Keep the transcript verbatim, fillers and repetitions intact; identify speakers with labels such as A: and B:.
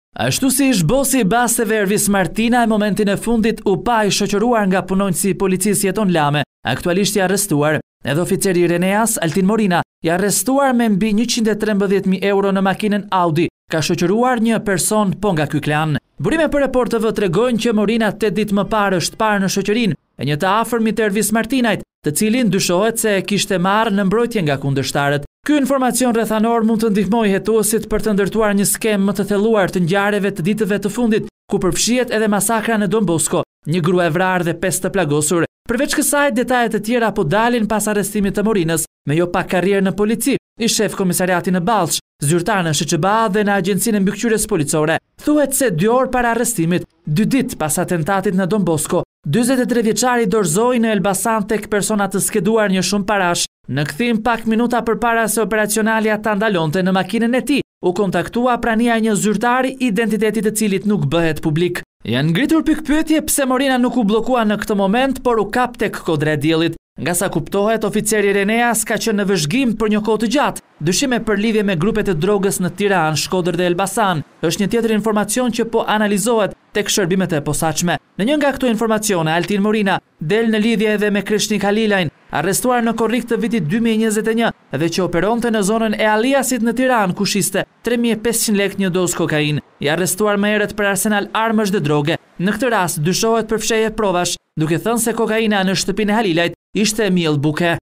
A: Ashtu si ish bosi i basteve Ervis Martina e momentin e fundit u pa i shoqëruar nga punonjësi i policisë Jeton Lame, aktualisht i arrestuar, edhe oficeri Reneas Altin Morina i arrestuar me mbi njëqind e trembëdhjetë mijë euro në makinën Audi, ka shoqëruar një person po nga ky klan. Burime për Report T V tregojnë që Morina tetë ditë më parë është parë në shoqërinë e një të afërmit të Ervis Martinajt, të cilin dyshohet se kishte marrë në mbrojtje nga kundërshtarët. Ky informacion rrethanor mund të ndihmojë hetuesit për të ndërtuar një skem më të thelluar të ngjarjeve të ditëve të fundit, ku përfshihet edhe masakra në Don Bosco, një grua e vrarë dhe pesë të plagosur. Përveç kësaj, detajet e tjera po dalin pas arrestimit të Morinës, me jo pak karrierë në polici, i shef komisariati në Ballsh, zyrtar në Sh Q B A dhe në Agjencinë e Mbikëqyrjes Policore. Thuhet se dy orë para arrestimit, dy ditë pas atentatit në Don Bosco, dyzet e tre vjeçari dorëzoi në Elbasan tek persona të skeduar një shumë parash. Në kthim pak minuta përpara se operacionalja ta ndalonte në makinën e tij, u kontaktua prania e një zyrtari identiteti i cilit nuk bëhet publik. Janë ngritur pikpyetje pse Morina nuk u bllokua në këtë moment, por u kap tek kodra e diellit. Nga sa kuptohet, oficeri Reneas ka qenë në vëzhgim për një kohë të gjatë, dyshime për lidhje me grupet e drogës në Tiranë, Shkodër dhe Elbasan. Është një tjetër informacion që po analizohet tek shërbimet e posaçme. Në një nga këto informacione, Altin Morina del në lidhje edhe me Krishnik Halilajn, arrestuar në korrik të vitit dy mijë e njëzet e një dhe që operonte në zonën e Aliasit në Tiranë, ku shiste tre mijë e pesëqind lekë një dozë kokainë. I arrestuar më herët për arsenal armësh dhe droge. Në këtë rast dyshohet për fshehje provash, duke thënë se kokaina në shtëpinë e Halilajt ishte e miell buke.